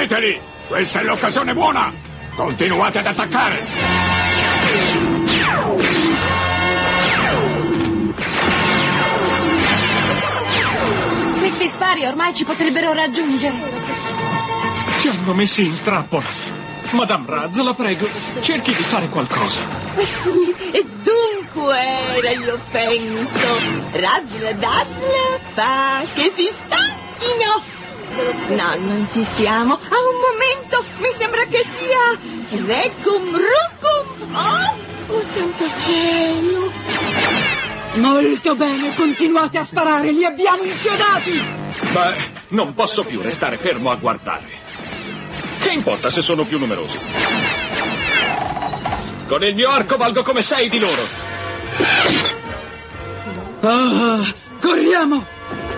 Teneteli! Questa è l'occasione buona! Continuate ad attaccare! Questi spari ormai ci potrebbero raggiungere. Ci hanno messi in trappola. Madame Raz, la prego, cerchi di fare qualcosa. Sì, e dunque era, io penso. Razzle dazzle fa che si stanchino. No, non ci siamo. A un momento mi sembra che sia Recum Rucum. Oh santo cielo. Molto bene, continuate a sparare, li abbiamo inchiodati. Beh, non posso più restare fermo a guardare. Che importa se sono più numerosi? Con il mio arco valgo come 6 di loro. Corriamo!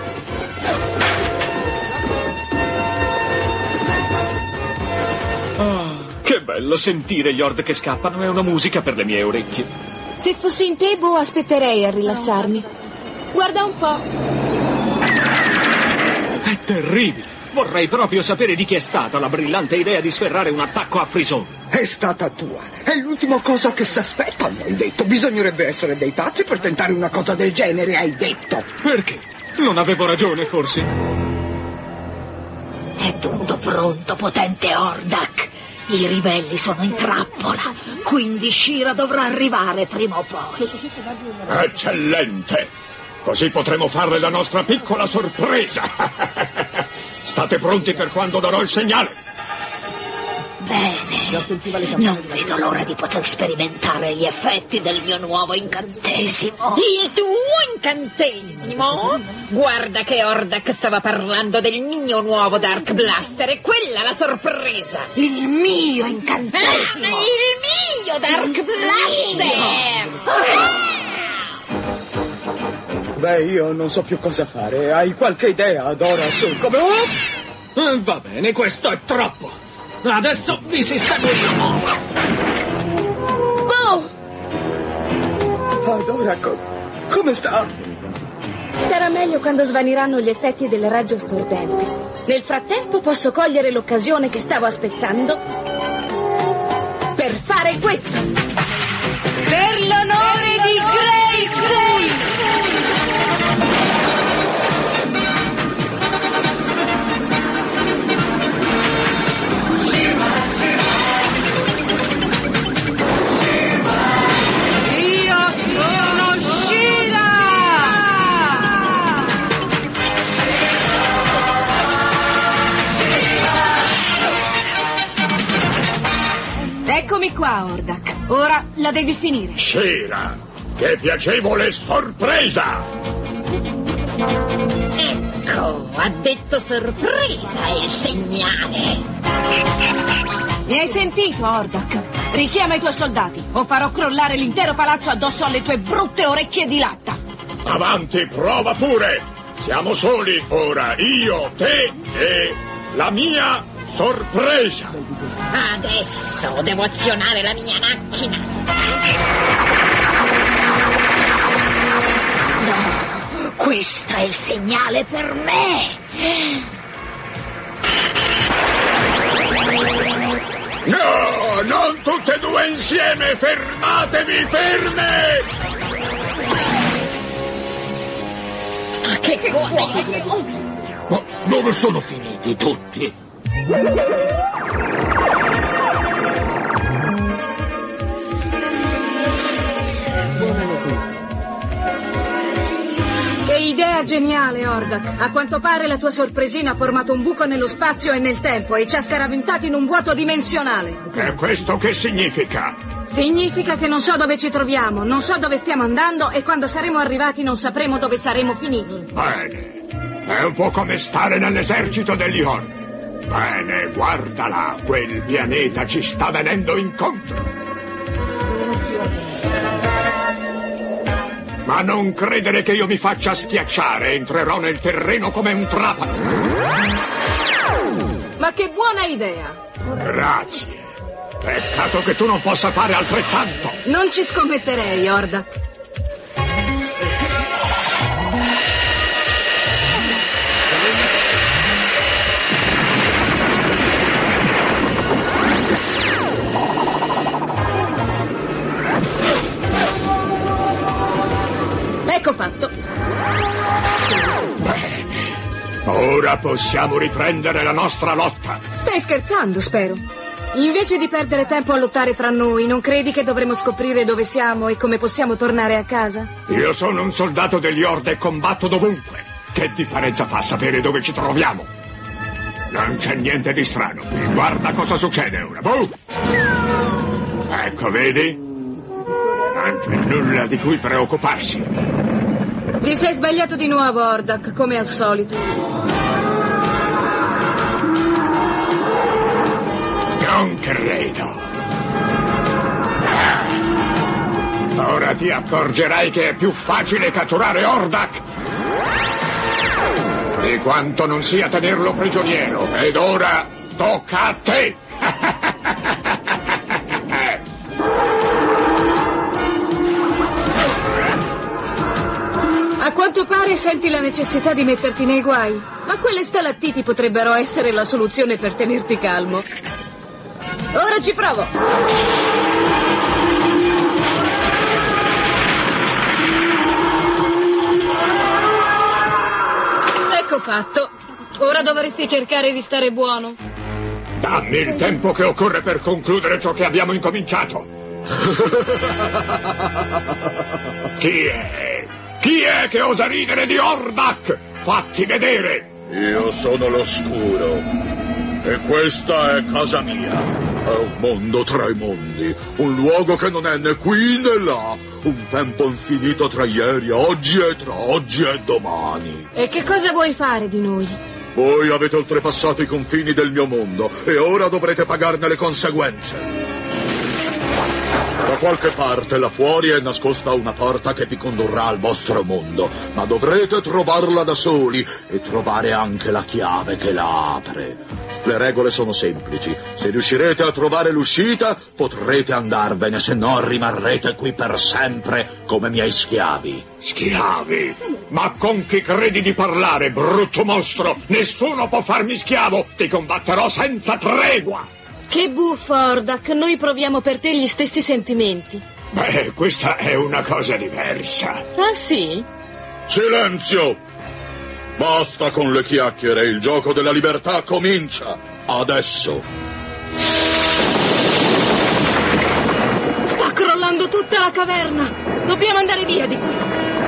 Che bello sentire gli Horde che scappano, è una musica per le mie orecchie. Se fossi in Tebo aspetterei a rilassarmi. Guarda un po'. È terribile. Vorrei proprio sapere di chi è stata la brillante idea di sferrare un attacco a Frison. È stata tua. È l'ultima cosa che si aspettano, hai detto. Bisognerebbe essere dei pazzi per tentare una cosa del genere, hai detto. Perché? Non avevo ragione, forse? È tutto pronto, potente Hordak. I ribelli sono in trappola, quindi Shira dovrà arrivare prima o poi. Eccellente! Così potremo farle la nostra piccola sorpresa. State pronti per quando darò il segnale? Bene, non vedo l'ora di poter sperimentare gli effetti del mio nuovo incantesimo. Il tuo incantesimo? Guarda che Hordak stava parlando del mio nuovo Dark Blaster e quella la sorpresa. Il mio incantesimo! Il mio Dark Blaster! Beh, io non so più cosa fare. Hai qualche idea, Adora, su come... Va bene, questo è troppo. Adesso vi sistemo io. Oh! Adora, come sta? Starà meglio quando svaniranno gli effetti del raggio stordente. Nel frattempo posso cogliere l'occasione che stavo aspettando per fare questo. Per l'onore di Grayskull! Eccomi qua, Hordak. Ora la devi finire. Shira, che piacevole sorpresa! Ecco, ha detto sorpresa il segnale. Mi hai sentito, Hordak? Richiama i tuoi soldati o farò crollare l'intero palazzo addosso alle tue brutte orecchie di latta. Avanti, prova pure! Siamo soli ora, io, te e la mia sorpresa! Adesso devo azionare la mia macchina. No, questo è il segnale per me. No, non tutte e due insieme! Fermatevi, ferme! Che guai! Ma dove sono finiti tutti? Che idea geniale, Hordak. A quanto pare la tua sorpresina ha formato un buco nello spazio e nel tempo e ci ha scaraventati in un vuoto dimensionale. E questo che significa? Significa che non so dove ci troviamo, non so dove stiamo andando e quando saremo arrivati non sapremo dove saremo finiti. Bene. È un po' come stare nell'esercito degli Horde. Bene, guardala, quel pianeta ci sta venendo incontro. Ma non credere che io mi faccia schiacciare, entrerò nel terreno come un trapano. Ma che buona idea! Grazie. Peccato che tu non possa fare altrettanto. Non ci scommetterei, Hordak. Ora possiamo riprendere la nostra lotta. Stai scherzando, spero. Invece di perdere tempo a lottare fra noi, non credi che dovremmo scoprire dove siamo e come possiamo tornare a casa? Io sono un soldato degli Horde e combatto dovunque. Che differenza fa sapere dove ci troviamo? Non c'è niente di strano. Guarda cosa succede ora. Boh! Ecco, vedi? Non c'è nulla di cui preoccuparsi. Ti sei sbagliato di nuovo, Hordak, come al solito. Non credo. Ora ti accorgerai che è più facile catturare Hordak di quanto non sia tenerlo prigioniero. Ed ora tocca a te. A quanto pare senti la necessità di metterti nei guai, ma quelle stalattiti potrebbero essere la soluzione per tenerti calmo. Ora ci provo! Ecco fatto. Ora dovresti cercare di stare buono. Dammi il tempo che occorre per concludere ciò che abbiamo incominciato. Chi è? Chi è che osa ridere di Hordak? Fatti vedere! Io sono l'oscuro e questa è casa mia. È un mondo tra i mondi, un luogo che non è né qui né là, un tempo infinito tra ieri e oggi e tra oggi e domani. E che cosa vuoi fare di noi? Voi avete oltrepassato i confini del mio mondo e ora dovrete pagarne le conseguenze. Da qualche parte là fuori è nascosta una porta che vi condurrà al vostro mondo, ma dovrete trovarla da soli e trovare anche la chiave che la apre. Le regole sono semplici. Se riuscirete a trovare l'uscita, potrete andarvene, se no rimarrete qui per sempre come miei schiavi. Schiavi? Ma con chi credi di parlare, brutto mostro? Nessuno può farmi schiavo! Ti combatterò senza tregua! Che buffo, Hordak, noi proviamo per te gli stessi sentimenti. Beh, questa è una cosa diversa. Ah, sì? Silenzio! Basta con le chiacchiere, il gioco della libertà comincia adesso. Sta crollando tutta la caverna! Dobbiamo andare via di qui!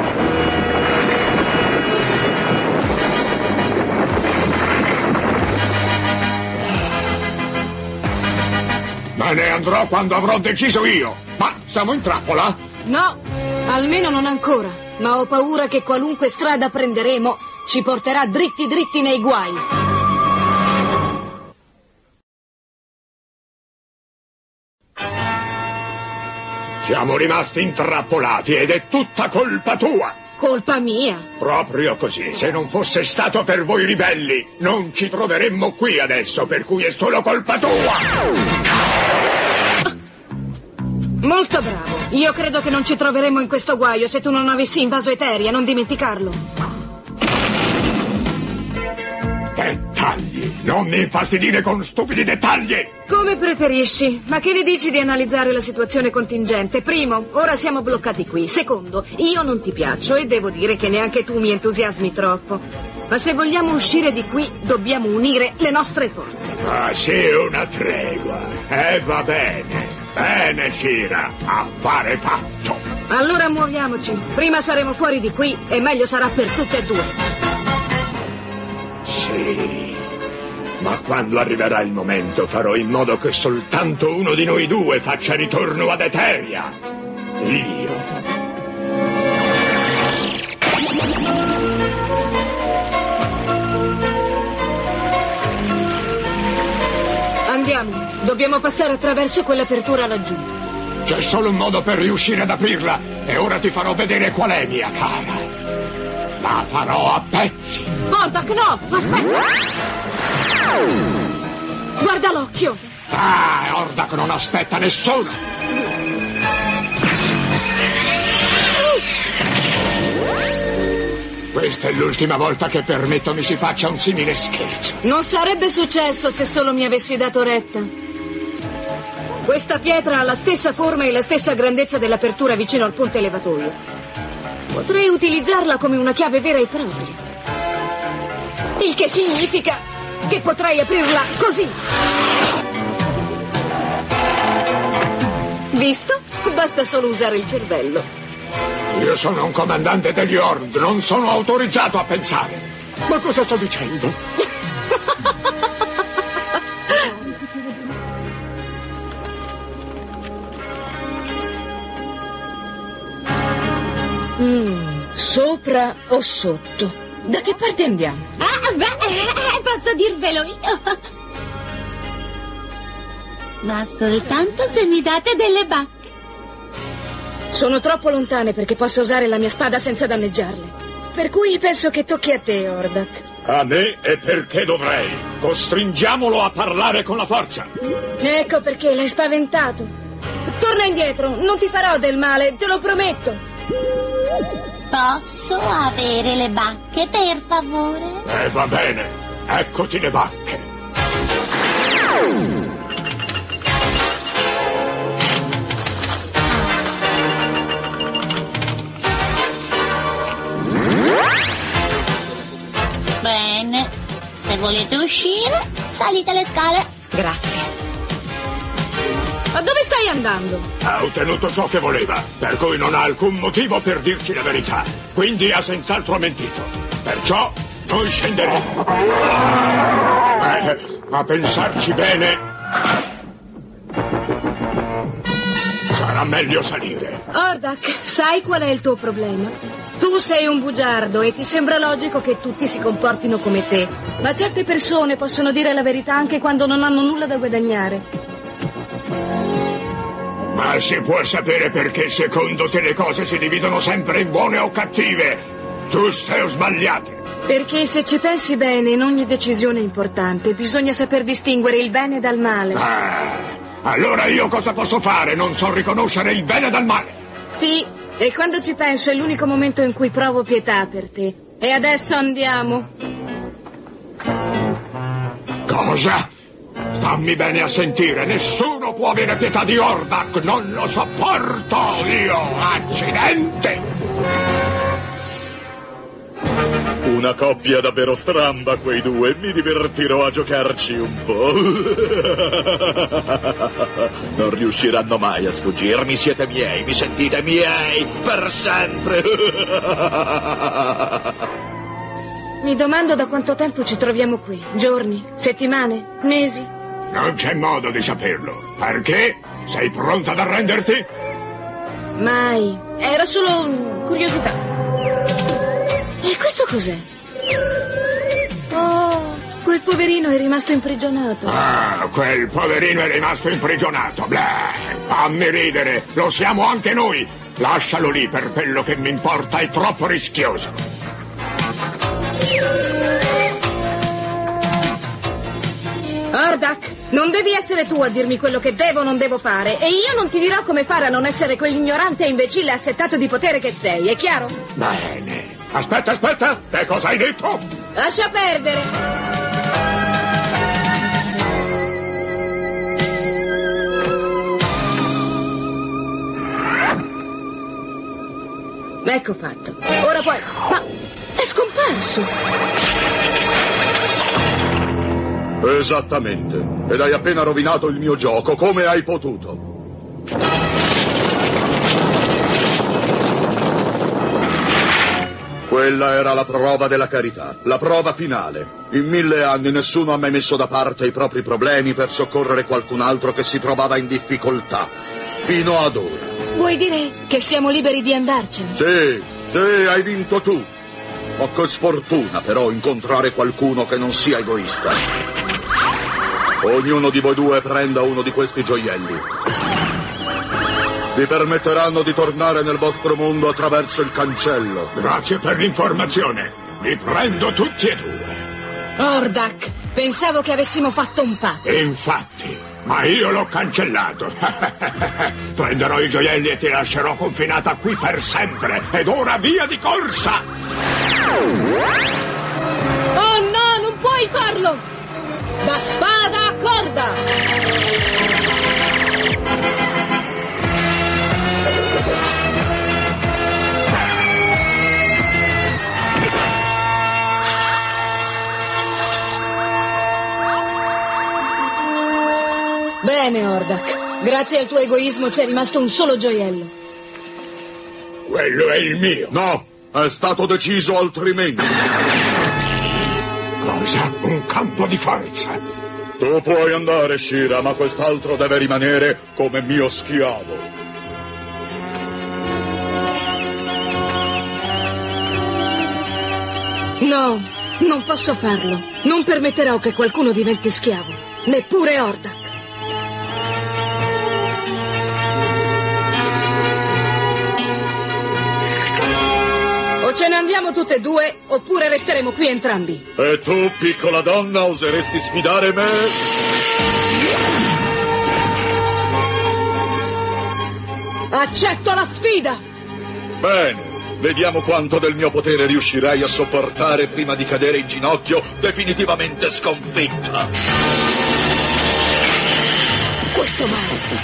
Me ne andrò quando avrò deciso io. Ma siamo in trappola? No, almeno non ancora. Ma ho paura che qualunque strada prenderemo ci porterà dritti dritti nei guai. Siamo rimasti intrappolati ed è tutta colpa tua. Colpa mia? Proprio così. Se non fosse stato per voi ribelli, non ci troveremmo qui adesso, per cui è solo colpa tua. Molto bravo. Io credo che non ci troveremmo in questo guaio se tu non avessi invaso Eteria, non dimenticarlo. Dettagli! Non mi infastidire con stupidi dettagli! Come preferisci, ma che ne dici di analizzare la situazione contingente? Primo, ora siamo bloccati qui. Secondo, io non ti piaccio e devo dire che neanche tu mi entusiasmi troppo. Ma se vogliamo uscire di qui, dobbiamo unire le nostre forze. Ah, sì, una tregua. Va bene. Bene, Shira, affare fatto. Allora muoviamoci. Prima saremo fuori di qui e meglio sarà per tutte e due. Sì, ma quando arriverà il momento farò in modo che soltanto uno di noi due faccia ritorno ad Eteria. Io. Andiamo. Dobbiamo passare attraverso quell'apertura laggiù. C'è solo un modo per riuscire ad aprirla e ora ti farò vedere qual è, mia cara. La farò a pezzi. Hordak, no! Aspetta! Guarda l'occhio! Ah, Hordak non aspetta nessuno! Questa è l'ultima volta che permetto mi si faccia un simile scherzo. Non sarebbe successo se solo mi avessi dato retta. Questa pietra ha la stessa forma e la stessa grandezza dell'apertura vicino al ponte elevatoio. Potrei utilizzarla come una chiave vera e propria. Il che significa che potrei aprirla così. Visto? Basta solo usare il cervello. Io sono un comandante degli Horde, non sono autorizzato a pensare. Ma cosa sto dicendo? Sopra o sotto? Da che parte andiamo? Posso dirvelo io. Ma soltanto se mi date delle bacche. Sono troppo lontane perché possa usare la mia spada senza danneggiarle. Per cui penso che tocchi a te, Hordak. A me e perché dovrei? Costringiamolo a parlare con la forza. Ecco perché l'hai spaventato. Torna indietro, non ti farò del male, te lo prometto. Posso avere le bacche, per favore? Va bene, eccoti le bacche. Bene, se volete uscire, salite le scale. Grazie. Ma dove stai andando? Ha ottenuto ciò che voleva, per cui non ha alcun motivo per dirci la verità. Quindi ha senz'altro mentito. Perciò noi scenderemo. A pensarci bene, sarà meglio salire. Hordak, sai qual è il tuo problema? Tu sei un bugiardo e ti sembra logico che tutti si comportino come te. Ma certe persone possono dire la verità anche quando non hanno nulla da guadagnare. Ma si può sapere perché secondo te le cose si dividono sempre in buone o cattive, giuste o sbagliate? Perché se ci pensi bene, in ogni decisione importante bisogna saper distinguere il bene dal male. Allora io cosa posso fare? Non so riconoscere il bene dal male. Sì, e quando ci penso è l'unico momento in cui provo pietà per te. E adesso andiamo. Cosa? Stammi bene a sentire, nessuno può avere pietà di Hordak, non lo sopporto io, accidente! Una coppia davvero stramba quei due, mi divertirò a giocarci un po'. Non riusciranno mai a sfuggirmi, siete miei, mi sentite miei, per sempre. Mi domando da quanto tempo ci troviamo qui. Giorni? Settimane? Mesi? Non c'è modo di saperlo. Perché? Sei pronta ad arrenderti? Mai. Era solo curiosità. E questo cos'è? Oh, quel poverino è rimasto imprigionato. Quel poverino è rimasto imprigionato. Blah, fammi ridere. Lo siamo anche noi. Lascialo lì, per quello che mi importa è troppo rischioso. Hordak, non devi essere tu a dirmi quello che devo o non devo fare, e io non ti dirò come fare a non essere quell'ignorante e imbecille assettato di potere che sei, è chiaro? Bene. Aspetta, che cosa hai detto? Lascia perdere. Ecco fatto. Ora puoi... Ma è scomparso. Esattamente. Ed hai appena rovinato il mio gioco. Come hai potuto? Quella era la prova della carità, la prova finale. In 1000 anni nessuno ha mai messo da parte i propri problemi per soccorrere qualcun altro che si trovava in difficoltà. Fino ad ora. Vuoi dire che siamo liberi di andarcene? Sì, hai vinto tu. Ma che sfortuna però incontrare qualcuno che non sia egoista. Ognuno di voi due prenda uno di questi gioielli. Vi permetteranno di tornare nel vostro mondo attraverso il cancello. Grazie per l'informazione. Li prendo tutti e due. Hordak, pensavo che avessimo fatto un patto. Infatti, ma io l'ho cancellato. Prenderò i gioielli e ti lascerò confinata qui per sempre. Ed ora via di corsa! Oh no, non puoi farlo! Da spada a corda! Bene, Hordak. Grazie al tuo egoismo c'è rimasto un solo gioiello. Quello è il mio. No, è stato deciso altrimenti. Cosa? Un campo di forza? Tu puoi andare, Shira, ma quest'altro deve rimanere come mio schiavo. No, non posso farlo. Non permetterò che qualcuno diventi schiavo. Neppure Hordak. O ce ne andiamo tutte e due, oppure resteremo qui entrambi. E tu, piccola donna, oseresti sfidare me? Accetto la sfida! Bene. Vediamo quanto del mio potere riuscirai a sopportare prima di cadere in ginocchio, definitivamente sconfitta. Questo male.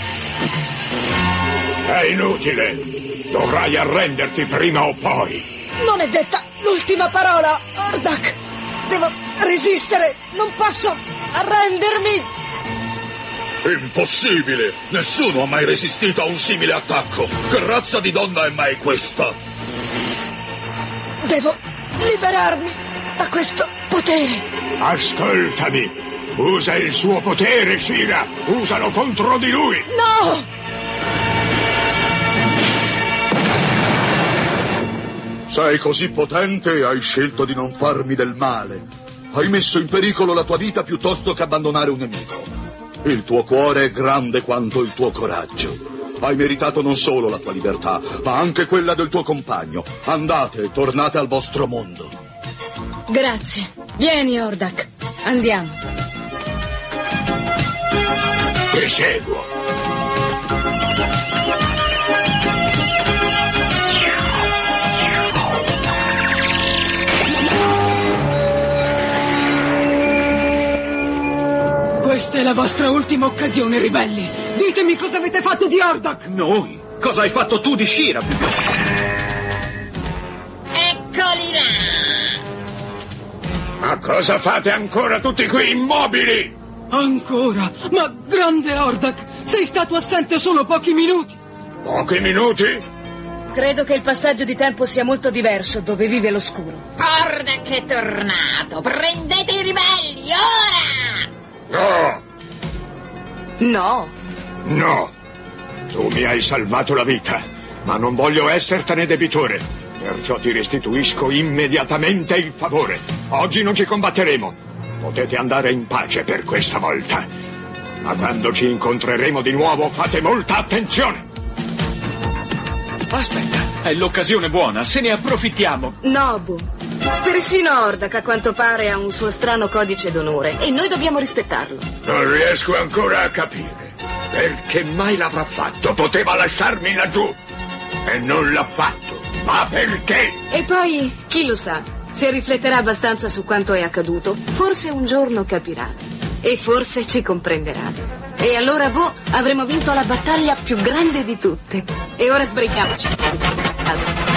È inutile. Dovrai arrenderti prima o poi. Non è detta l'ultima parola, Hordak. Devo resistere. Non posso arrendermi. Impossibile! Nessuno ha mai resistito a un simile attacco. Che razza di donna è mai questa? Devo liberarmi da questo potere. Ascoltami. Usa il suo potere, Shira. Usalo contro di lui. No! Sei così potente e hai scelto di non farmi del male. Hai messo in pericolo la tua vita piuttosto che abbandonare un nemico. Il tuo cuore è grande quanto il tuo coraggio. Hai meritato non solo la tua libertà, ma anche quella del tuo compagno. Andate, tornate al vostro mondo. Grazie. Vieni, Hordak. Andiamo. Ti seguo. Questa è la vostra ultima occasione, ribelli. Ditemi cosa avete fatto di Hordak. Noi? Cosa hai fatto tu di Shira, piuttosto? Eccoli là! Ma cosa fate ancora tutti qui immobili? Ancora? Ma grande Hordak, sei stato assente solo pochi minuti. Pochi minuti? Credo che il passaggio di tempo sia molto diverso dove vive l'oscuro. Hordak è tornato! Prendete i ribelli, ora! No, No. no. Tu mi hai salvato la vita, ma non voglio essertene debitore. Perciò ti restituisco immediatamente il favore. Oggi non ci combatteremo. Potete andare in pace per questa volta. Ma quando ci incontreremo di nuovo fate molta attenzione. Aspetta, è l'occasione buona, se ne approfittiamo. Nobu. Persino Hordak, a quanto pare, ha un suo strano codice d'onore e noi dobbiamo rispettarlo. Non riesco ancora a capire. Perché mai l'avrà fatto? Poteva lasciarmi laggiù. E non l'ha fatto. Ma perché? E poi, chi lo sa, se rifletterà abbastanza su quanto è accaduto, forse un giorno capirà. E forse ci comprenderà. E allora avremo vinto la battaglia più grande di tutte. E ora sbrighiamoci.